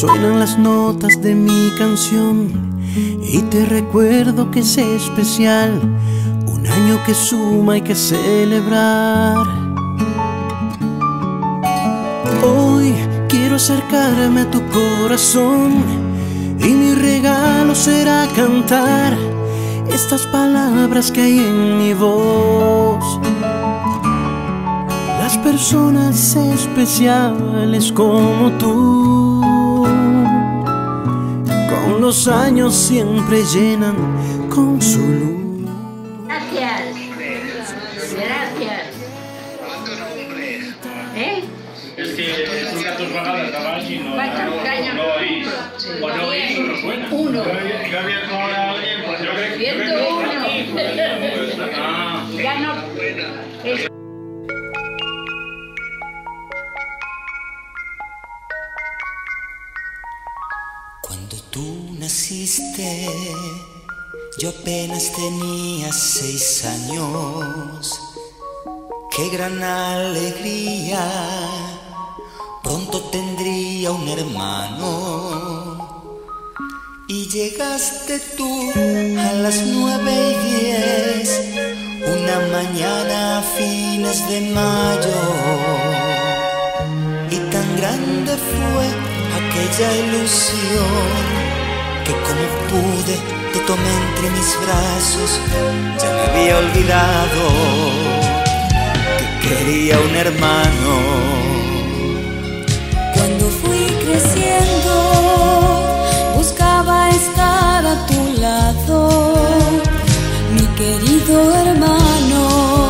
Suenan las notas de mi canción y te recuerdo que es especial, un año que suma y que celebrar. Hoy quiero acercarme a tu corazón y mi regalo será cantar estas palabras que hay en mi voz. Las personas especiales como tú, con los años siempre llenan con su luz. Gracias. Gracias. ¿Eh? És que he trucat 2 vegades de baix i no ha vist. O no ha vist o no suena. Uno. Jo havia trobat a alguien, pues jo crec que... 101. Ah. Ya no... Cuando tú naciste, yo apenas tenía 6 años. Qué gran alegría, pronto tendría un hermano. Y llegaste tú a las 9:10, una mañana a fines de mayo. Y tan grande fue aquella ilusión que como pude te tomé entre mis brazos. Ya me había olvidado que quería un hermano. Cuando fui creciendo buscaba estar a tu lado, mi querido hermano.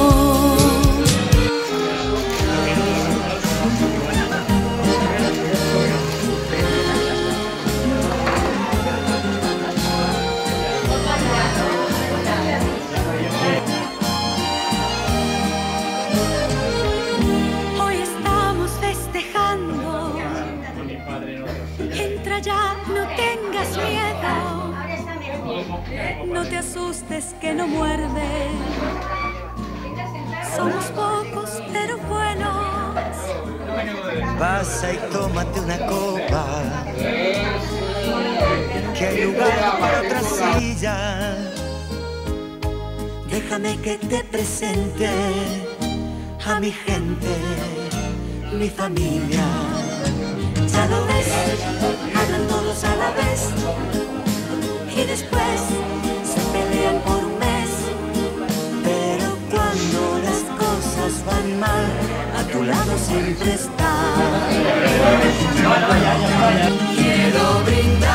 Ya no tengas miedo, no te asustes que no muerde. Somos pocos pero buenos. Pasa y tómate una copa, que hay lugar para otra silla. Déjame que te presente a mi gente, mi familia. Ya lo ves, hablan todos a la vez y después se pelean por un mes. Pero cuando las cosas van mal, a tu lado siempre está. Quiero brindar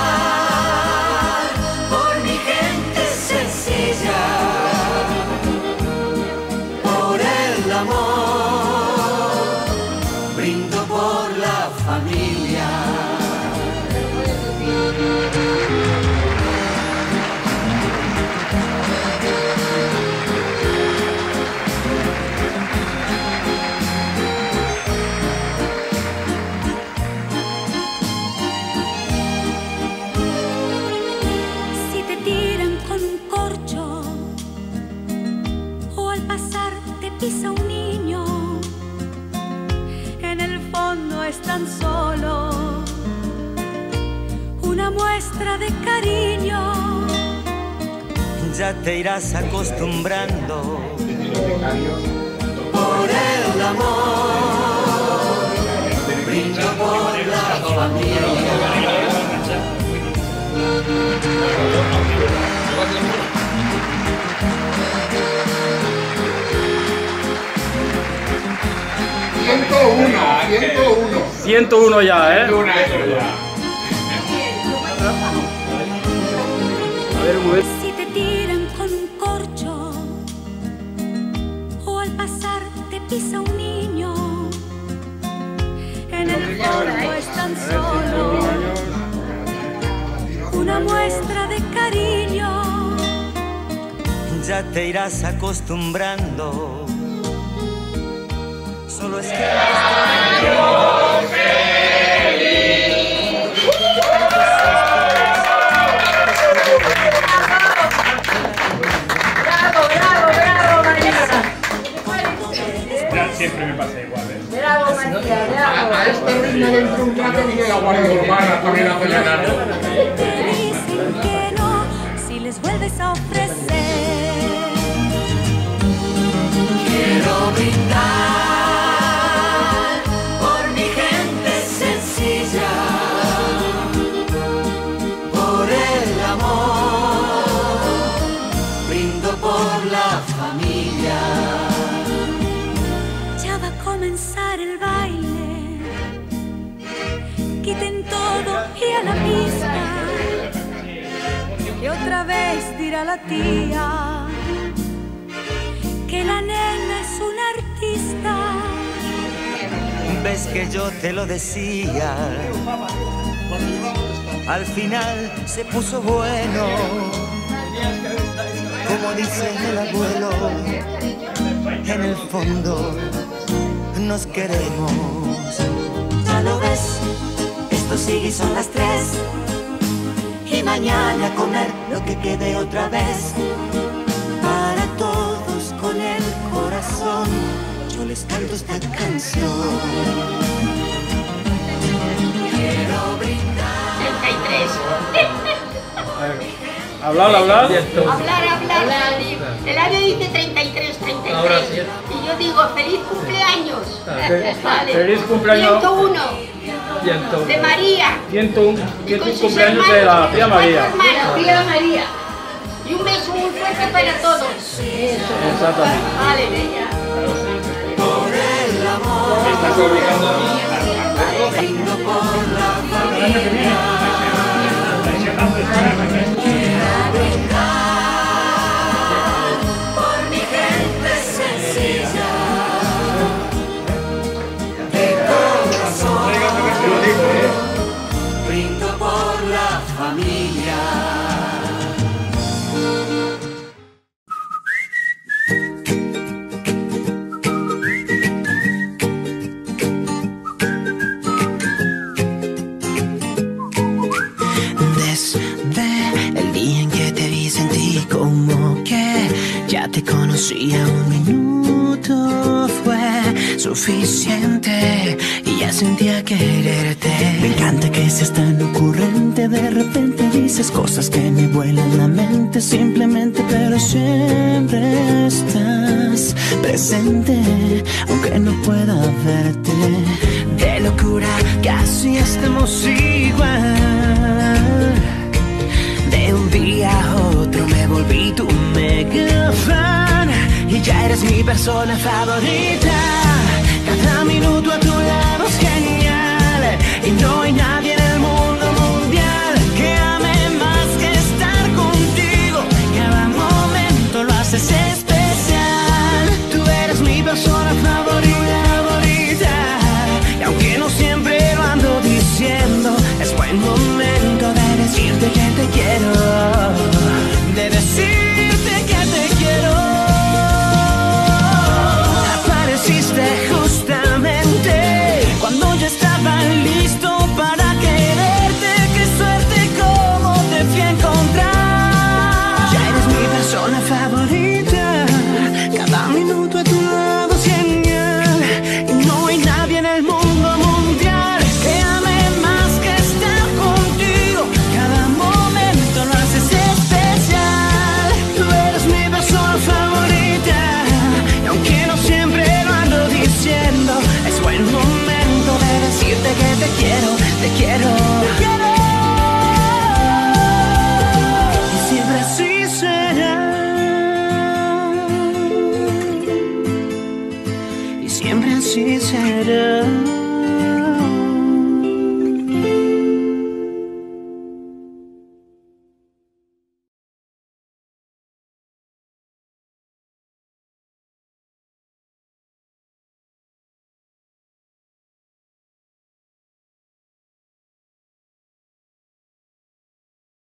por mi gente sencilla, por el amor, brindo por la familia. Si te tiran con un corcho o al pasar te pisa un niño, en el fondo es tan solo una muestra de cariño. Ya te irás acostumbrando. Por el amor, brindo por la familia. ¡101! 101 ya, ¿eh? 101 ya. A ver, un momento. Si te tiran con un corcho o al pasar te pisa un niño, en el fondo es tan solo una muestra de cariño. Ya te irás acostumbrando. Solo es que ¡Bravo, María! Siempre me pasa igual, ¿eh? ¡Bravo, María! ¡Bravo! este ritmo del truncazo. Y la Guardia Urbana también hace ganar. Dicen que no, si les vuelves a ofrecer. Quiero brindar por mi gente sencilla, por el amor, brindo por la familia. Ya va a comenzar el baile. Quiten todo y a la pista, que otra vez dirá la tía que la nena es una artista. Ves que yo te lo decía, al final se puso bueno, como dice el abuelo, en el fondo nos queremos. Ya lo ves, esto sigue y son las 3, y mañana a comer lo que quede otra vez. Para todos con el corazón, yo les canto esta canción. Quiero brindar. 33. Hablar. Hablar. El año dice 33. Ahora sí. Y yo digo, feliz cumpleaños. Vale. Feliz cumpleaños. 101. De María. 101 Y con sus cumpleaños de la tía María. Tía María. Y un beso muy fuerte para todos. Exactamente. Vale, bella. Por el amor, Me estás obligando a mí. brindo por la familia. Quiero brindar por mi gente sencilla, de corazón, brindo por la familia. Desde el día en que te vi sentí como que ya te conocía. Un minuto fue suficiente y ya sentía quererte. Me encanta que seas tan ocurrente. De repente dices cosas que me vuelan la mente. Simplemente, pero siempre estás presente, aunque no pueda verte. De locura casi estamos igual. De un día a otro me volví tu mega fan y ya eres mi persona favorita. Cada minuto a tu lado es genial y no hay nadie